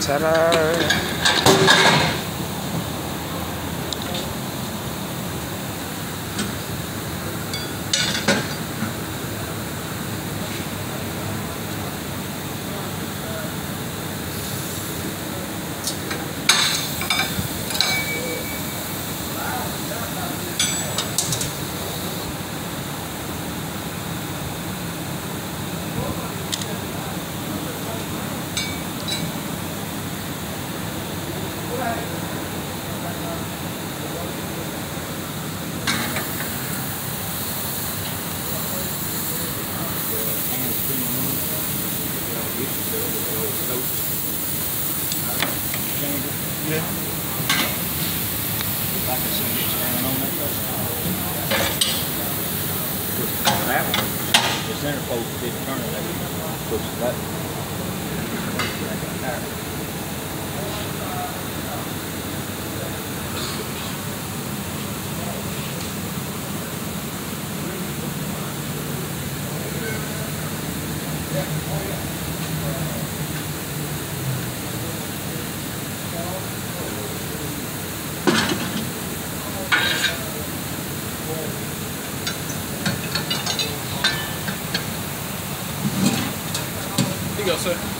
Ta-da! Yeah. If I can see get standing on that that one, the center post didn't turn it, that push the button. Here you go, sir.